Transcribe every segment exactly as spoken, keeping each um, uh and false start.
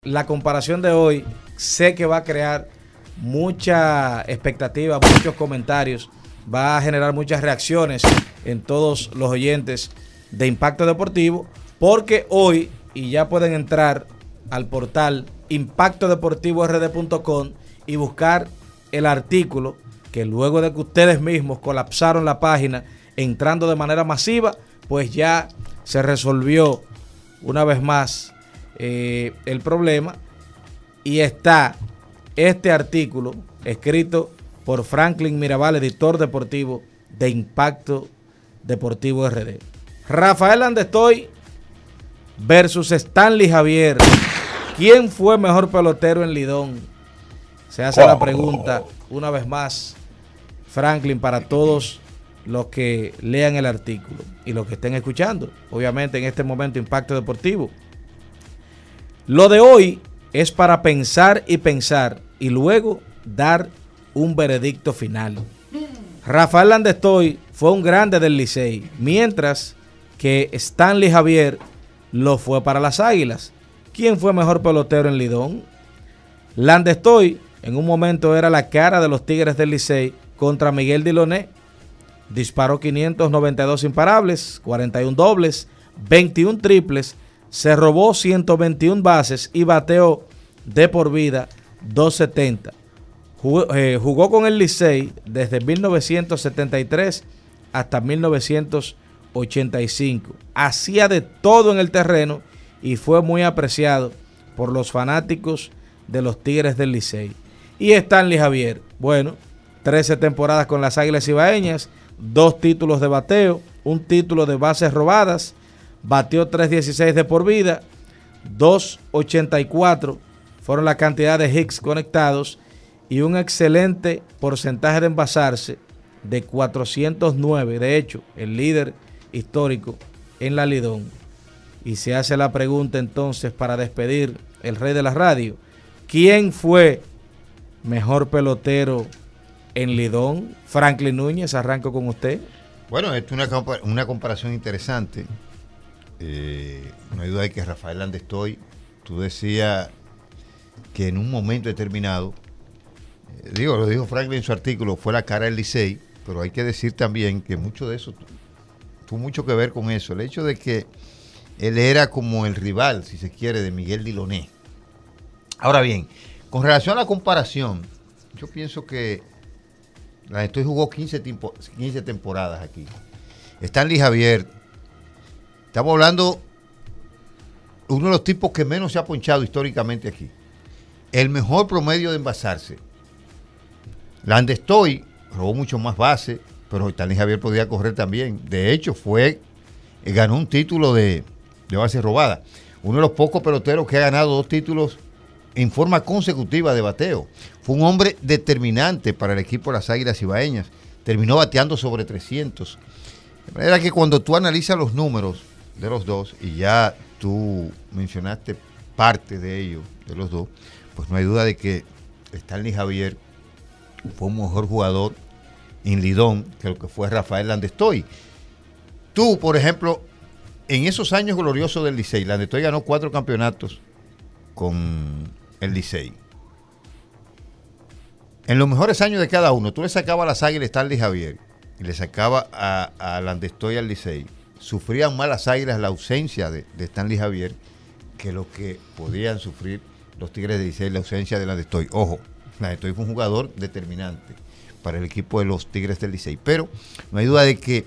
la comparación de hoy sé que va a crear mucha expectativa, muchos comentarios, va a generar muchas reacciones en todos los oyentes de Impacto Deportivo, porque hoy, y ya pueden entrar al portal impacto deportivo r d punto com y buscar el artículo que luego de que ustedes mismos colapsaron la página entrando de manera masiva, pues ya se resolvió una vez más eh, el problema, y está este artículo escrito por Franklin Mirabal, editor deportivo de Impacto Deportivo R D. Rafael Landestoy versus Stanley Javier. ¿Quién fue mejor pelotero en Lidón? Se hace la pregunta una vez más, Franklin, para todos los que lean el artículo y los que estén escuchando, obviamente en este momento Impacto Deportivo. Lo de hoy es para pensar y pensar y luego dar un veredicto final. Rafael Landestoy fue un grande del Licey, mientras que Stanley Javier lo fue para las Águilas. ¿Quién fue mejor pelotero en Lidón? Landestoy en un momento era la cara de los Tigres del Licey contra Miguel Diloné. Disparó quinientos noventa y dos imparables, cuarenta y uno dobles, veintiún triples, se robó ciento veintiuna bases y bateó de por vida doscientos setenta. Jugó, eh, jugó con el Licey desde mil novecientos setenta y tres hasta mil novecientos ochenta y cinco. Hacía de todo en el terreno y fue muy apreciado por los fanáticos de los Tigres del Licey. Y Stanley Javier, bueno, trece temporadas con las Águilas Ibaeñas, dos títulos de bateo, un título de bases robadas, bateó tres dieciséis de por vida, dos ochenta y cuatro fueron la cantidad de hits conectados y un excelente porcentaje de envasarse de cuatrocientos nueve, de hecho, el líder histórico en la Lidón. Y se hace la pregunta entonces para despedir el rey de la radio, ¿quién fue mejor pelotero en Lidón? Franklin Núñez, arranco con usted. Bueno, esto es una, una comparación interesante. Eh, no hay duda de que Rafael Landestoy, tú decías que en un momento determinado, eh, digo, lo dijo Franklin en su artículo, fue la cara del Licey, pero hay que decir también que mucho de eso tuvo mucho que ver con eso, el hecho de que él era como el rival, si se quiere, de Miguel Diloné. Ahora bien, con relación a la comparación, yo pienso que Landestoy jugó quince, timpo, quince temporadas aquí. Stanley Javier, estamos hablando de uno de los tipos que menos se ha ponchado históricamente aquí. El mejor promedio de envasarse. Landestoy robó mucho más base, pero Stanley Javier podía correr también. De hecho, fue ganó un título de, de base robada. Uno de los pocos peloteros que ha ganado dos títulos en forma consecutiva de bateo. Fue un hombre determinante para el equipo de las Águilas Ibaeñas. Terminó bateando sobre trescientos. De manera que cuando tú analizas los números de los dos, y ya tú mencionaste parte de ellos, de los dos, pues no hay duda de que Stanley Javier fue un mejor jugador en Lidón que lo que fue Rafael Landestoy. Tú, por ejemplo, en esos años gloriosos del Licey, Landestoy ganó cuatro campeonatos con el Licey. En los mejores años de cada uno, tú le sacabas a las Águilas a Stanley Javier y le sacaba a, a Landestoy al Licey. Sufrían más las Águilas la ausencia de, de Stanley Javier que lo que podían sufrir los Tigres de Licey la ausencia de Landestoy. Ojo, Landestoy fue un jugador determinante para el equipo de los Tigres del Licey, pero no hay duda de que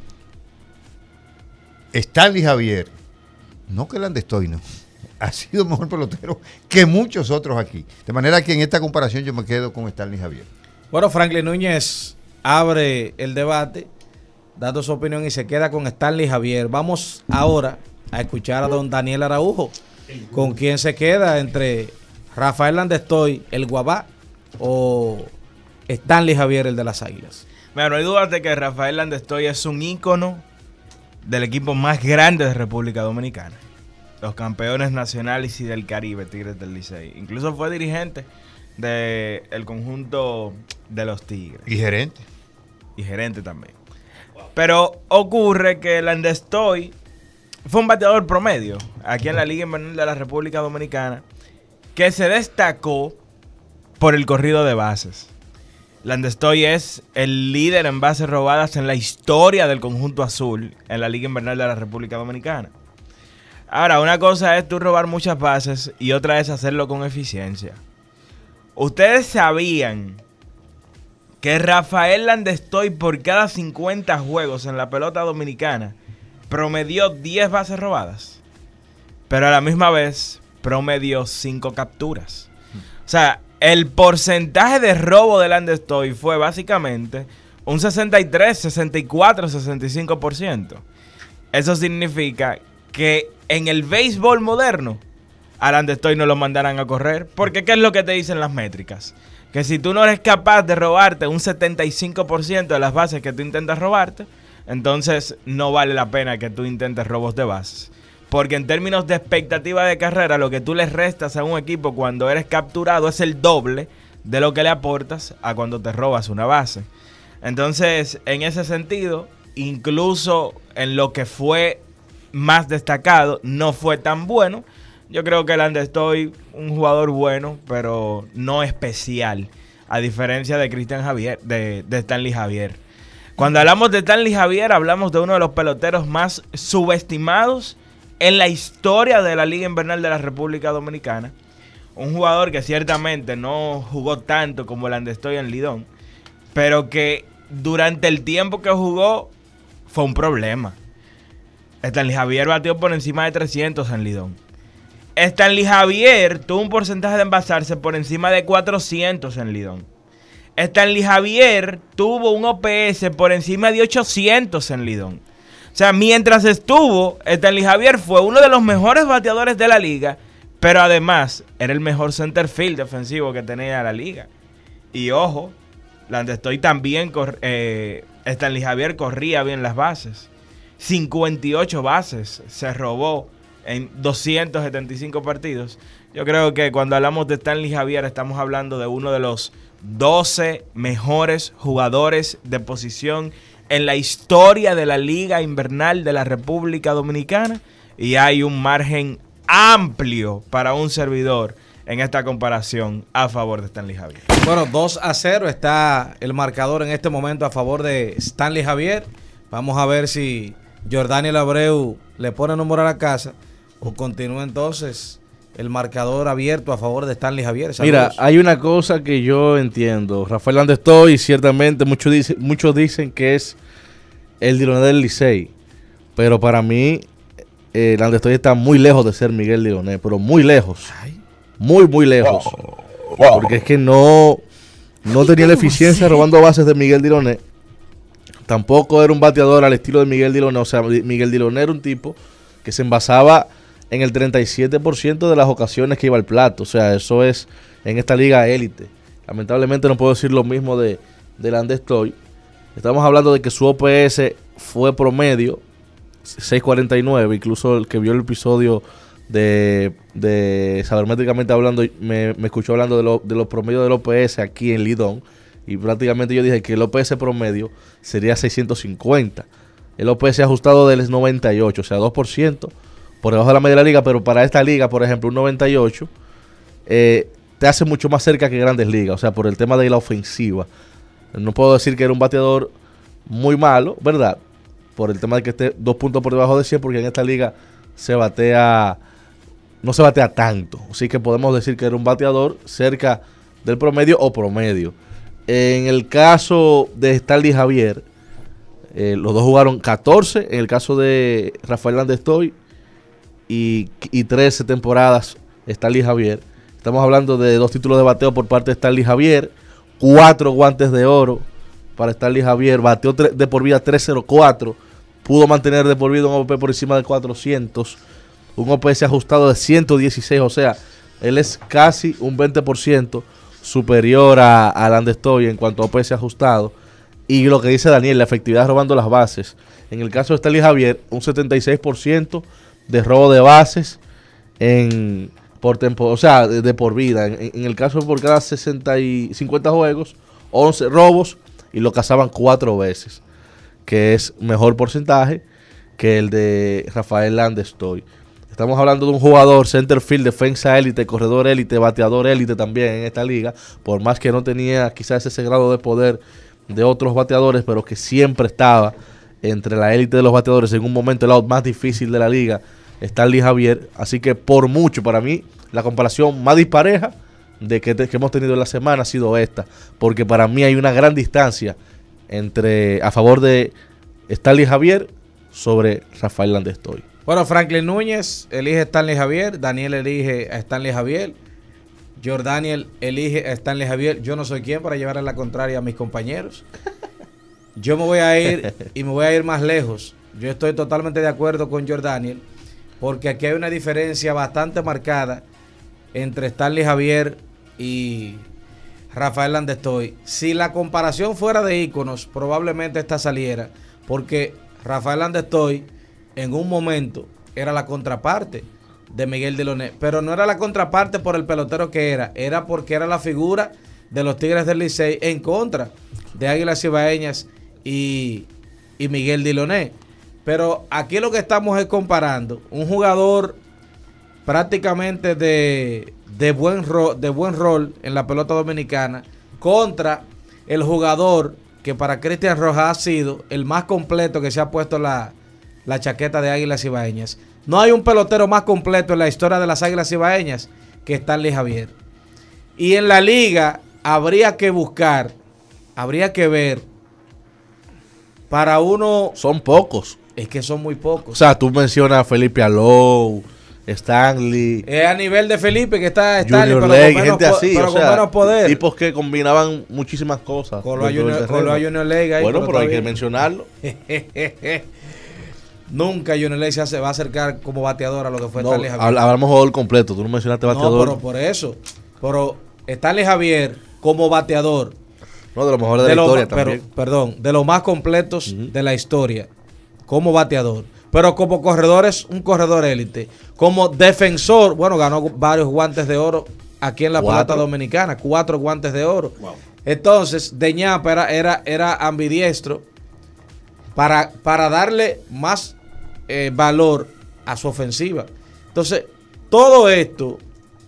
Stanley Javier, no que Landestoy, no, ha sido mejor pelotero que muchos otros aquí. De manera que en esta comparación yo me quedo con Stanley Javier. Bueno, Franklin Núñez abre el debate dando su opinión y se queda con Stanley Javier. Vamos ahora a escuchar a don Daniel Araujo, con quién se queda entre Rafael Landestoy, el Guabá, o Stanley Javier, el de las Águilas. Bueno, no hay dudas de que Rafael Landestoy es un ícono del equipo más grande de República Dominicana. Los campeones nacionales y del Caribe, Tigres del Licey. Incluso fue dirigente del conjunto de los Tigres. Y gerente. Y gerente también. Pero ocurre que Landestoy fue un bateador promedio aquí en la Liga Invernal de la República Dominicana que se destacó por el corrido de bases. Landestoy es el líder en bases robadas en la historia del conjunto azul en la Liga Invernal de la República Dominicana. Ahora, una cosa es tú robar muchas bases y otra es hacerlo con eficiencia. Ustedes sabían que Rafael Landestoy por cada cincuenta juegos en la pelota dominicana promedió diez bases robadas, pero a la misma vez promedió cinco capturas. O sea, el porcentaje de robo de Landestoy fue básicamente un sesenta y tres, sesenta y cuatro, sesenta y cinco por ciento. Eso significa que en el béisbol moderno a Landestoy no lo mandarán a correr, porque ¿qué es lo que te dicen las métricas? Que si tú no eres capaz de robarte un setenta y cinco por ciento de las bases que tú intentas robarte, entonces no vale la pena que tú intentes robos de bases. Porque en términos de expectativa de carrera, lo que tú le restas a un equipo cuando eres capturado es el doble de lo que le aportas a cuando te robas una base. Entonces, en ese sentido, incluso en lo que fue más destacado, no fue tan bueno. Yo creo que Landestoy, un jugador bueno, pero no especial, a diferencia de Cristian Javier, de, de Stanley Javier. Cuando hablamos de Stanley Javier, hablamos de uno de los peloteros más subestimados en la historia de la Liga Invernal de la República Dominicana. Un jugador que ciertamente no jugó tanto como Landestoy en Lidón, pero que durante el tiempo que jugó fue un problema. Stanley Javier batió por encima de trescientos en Lidón. Stanley Javier tuvo un porcentaje de envasarse por encima de cuatrocientos en Lidón. Stanley Javier tuvo un O P S por encima de ochocientos en Lidón. O sea, mientras estuvo, Stanley Javier fue uno de los mejores bateadores de la liga, pero además era el mejor center field defensivo que tenía la liga. Y ojo, Landestoy también, eh, Stanley Javier corría bien las bases. cincuenta y ocho bases se robó en doscientos setenta y cinco partidos. Yo creo que cuando hablamos de Stanley Javier estamos hablando de uno de los doce mejores jugadores de posición en la historia de la Liga Invernal de la República Dominicana, y hay un margen amplio para un servidor en esta comparación a favor de Stanley Javier. Bueno, dos a cero está el marcador en este momento a favor de Stanley Javier. Vamos a ver si Jordaniel Abreu le pone número a la casa o continúa entonces el marcador abierto a favor de Stanley Javier. Saludos. Mira, hay una cosa que yo entiendo. Rafael Landestoy, ciertamente muchos dicen, muchos dicen que es el Diloné del Licey, pero para mí eh, Landestoy está muy lejos de ser Miguel Diloné, pero muy lejos. Ay. Muy, muy lejos. Wow. Wow. Porque es que no, no tenía la eficiencia robando bases de Miguel Diloné. Tampoco era un bateador al estilo de Miguel Diloné. O sea, Miguel Diloné era un tipo que se envasaba en el treinta y siete por ciento de las ocasiones que iba al plato. O sea, eso es en esta liga élite. Lamentablemente no puedo decir lo mismo de, de Landestoy. Estamos hablando de que su O P S fue promedio seis cuarenta y nueve. Incluso el que vio el episodio de, de Sabermétricamente hablando, me, me escuchó hablando de, lo, de los promedios del O P S aquí en Lidón. Y prácticamente yo dije que el O P S promedio sería seiscientos cincuenta. El O P S ajustado del noventa y ocho, o sea, dos por ciento por debajo de la media de la liga. Pero para esta liga, por ejemplo, un noventa y ocho eh, te hace mucho más cerca que Grandes Ligas. O sea, por el tema de la ofensiva. No puedo decir que era un bateador muy malo, ¿verdad? Por el tema de que esté dos puntos por debajo de cien, porque en esta liga se batea, no se batea tanto. Así que podemos decir que era un bateador cerca del promedio o promedio. En el caso de Stanley Javier, eh, los dos jugaron catorce. En el caso de Rafael Landestoy, y, y trece temporadas Stanley Javier. Estamos hablando de dos títulos de bateo por parte de Stanley Javier. Cuatro guantes de oro para Stanley Javier. Bateó de por vida tres cero cuatro. Pudo mantener de por vida un O P por encima de cuatrocientos. Un O P S ajustado de ciento dieciséis. O sea, él es casi un veinte por ciento superior a, a Landestoy en cuanto a O P S ajustado. Y lo que dice Daniel, la efectividad robando las bases. En el caso de Stanley Javier, un setenta y seis por ciento de robo de bases en... por tempo, o sea, de, de por vida. En, en el caso por cada sesenta y cincuenta juegos, once robos y lo cazaban cuatro veces, que es mejor porcentaje que el de Rafael Landestoy. Estamos hablando de un jugador center field, defensa élite, corredor élite, bateador élite también en esta liga, por más que no tenía quizás ese grado de poder de otros bateadores, pero que siempre estaba entre la élite de los bateadores en un momento el out más difícil de la liga, Stanley Javier. Así que por mucho, para mí, la comparación más dispareja de que, te, que hemos tenido en la semana ha sido esta, porque para mí hay una gran distancia entre a favor de Stanley Javier sobre Rafael Landestoy. Bueno, Franklin Núñez elige a Stanley Javier, Daniel elige a Stanley Javier, Jordaniel elige a Stanley Javier. Yo no soy quien para llevarle la contraria a mis compañeros. Yo me voy a ir y me voy a ir más lejos. Yo estoy totalmente de acuerdo con Jordaniel, porque aquí hay una diferencia bastante marcada entre Stanley Javier y Rafael Landestoy. Si la comparación fuera de íconos, probablemente esta saliera, porque Rafael Landestoy en un momento era la contraparte de Miguel Diloné, pero no era la contraparte por el pelotero que era, era porque era la figura de los Tigres del Licey en contra de Águilas Cibaeñas y, y Miguel Diloné. Pero aquí lo que estamos es comparando un jugador prácticamente de, de, buen ro, de buen rol en la pelota dominicana contra el jugador que para Cristian Rojas ha sido el más completo que se ha puesto la la chaqueta de Águilas Cibaeñas. No hay un pelotero más completo en la historia de las Águilas Cibaeñas que Stanley Javier. Y en la liga habría que buscar, habría que ver para uno... Son pocos. Es que son muy pocos. O sea, tú mencionas a Felipe Alou, Stanley. Es a nivel de Felipe que está Stanley, Junior pero, Lake, con menos, gente así, pero o con sea, menos poder. Tipos que combinaban muchísimas cosas. Con lo a Junior, con lo a Junior Lake ahí, bueno, pero, pero hay bien. que mencionarlo. Nunca Junior Lake se, hace, va a acercar como bateador a lo que fue No, Stanley Javier. hablamos jugador completo, tú no mencionaste bateador. No, pero por eso. Pero Stanley Javier como bateador. No, de lo mejor de, de la lo, historia pero, también. Perdón, de los más completos uh-huh. de la historia como bateador. Pero como corredor es un corredor élite. Como defensor, bueno, ganó varios guantes de oro aquí en la Cuatro. pelota dominicana. Cuatro guantes de oro. Wow. Entonces, de ñapa era, era, era ambidiestro para, para darle más eh, valor a su ofensiva. Entonces, todo esto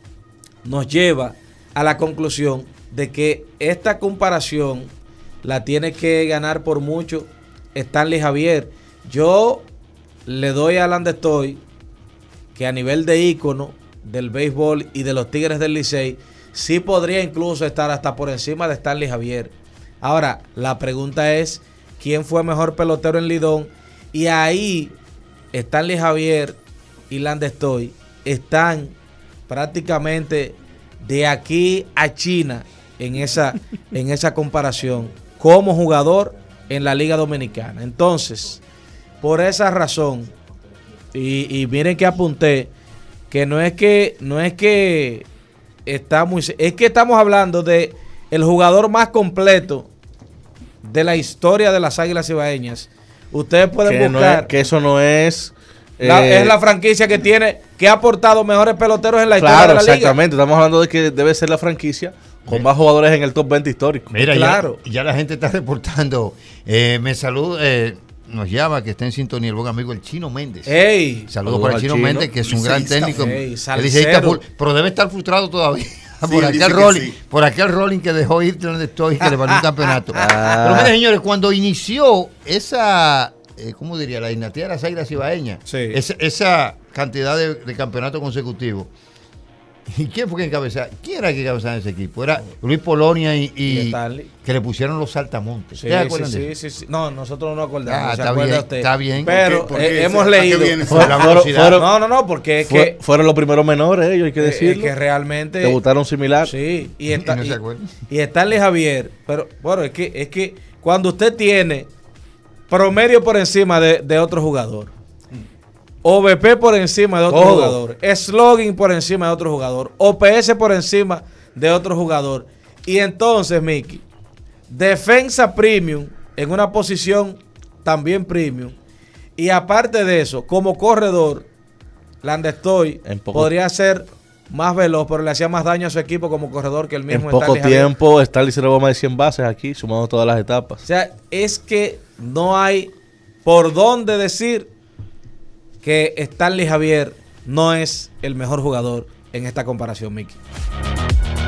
nos lleva a la conclusión de que esta comparación la tiene que ganar por mucho Stanley Javier. Yo le doy a Landestoy que a nivel de ícono del béisbol y de los Tigres del Licey sí podría incluso estar hasta por encima de Stanley Javier. Ahora, la pregunta es ¿quién fue mejor pelotero en Lidón? Y ahí Stanley Javier y Landestoy están prácticamente de aquí a China en esa, en esa comparación como jugador en la Liga Dominicana. Entonces, por esa razón, y, y miren que apunté, que no es que, no es que está muy, es que estamos hablando de el jugador más completo de la historia de las Águilas Cibaeñas. Ustedes pueden que buscar. No es, que eso no es. La, eh, es la franquicia que tiene, que ha aportado mejores peloteros en la claro, historia de la liga. Exactamente. Estamos hablando de que debe ser la franquicia con más jugadores en el top veinte histórico. Mira, claro. ya, ya la gente está reportando. Eh, me saluda, eh, nos llama que está en sintonía el buen amigo el Chino Méndez. Ey, Saludos para el Chino, Chino Méndez, que es un gran técnico. Ey, full, pero debe estar frustrado todavía. Sí, por, aquel rolling, sí. por aquel rolling que dejó ir donde estoy, que le valió un campeonato. Ah. Pero miren, señores, cuando inició esa, eh, ¿cómo diría? La dinastía de las Águilas Cibaeñas, sí. esa, esa cantidad de, de campeonatos consecutivos. ¿Y quién fue que encabezaba? ¿Quién era que encabezaba ese equipo? Era Luis Polonia y, y, y que le pusieron los saltamontes. Sí, ¿Te acuerdan sí, de eso? sí, sí. No, nosotros no nos acordamos. Ah, ¿Se está, bien, usted? está bien. Pero ¿Por qué? ¿Por qué? eh, hemos ¿A leído. qué viene? Por la Fueron- velocidad. fueron- No, no, no, porque es Fue- que, fueron los primeros menores, ellos, hay que eh, decirlo. es que realmente Debutaron similar. Sí, y está Y no se y, acuerdan. y Stanley Javier, pero bueno, es que es que cuando usted tiene promedio por encima de, de otro jugador, O V P por encima de otro Todo. jugador, slogan por encima de otro jugador, O P S por encima de otro jugador, y entonces, Mickey, defensa premium en una posición también premium, y aparte de eso, como corredor, Landestoy En poco- podría ser más veloz, pero le hacía más daño a su equipo como corredor que el En mismo poco Stanley Javier. tiempo, Stanley se robó más de cien bases aquí, sumando todas las etapas. O sea, es que no hay por dónde decir que Stanley Javier no es el mejor jugador en esta comparación, Mickey.